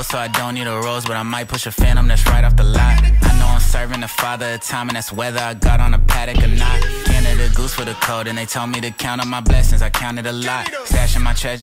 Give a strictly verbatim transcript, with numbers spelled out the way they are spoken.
gold, so I don't need a rose, but I might push a phantom that's right off the lot. I know I'm serving the father of time, and that's whether I got on a paddock or not. Canada Goose for the code, and they told me to count on my blessings. I counted a lot, stashing my treasure.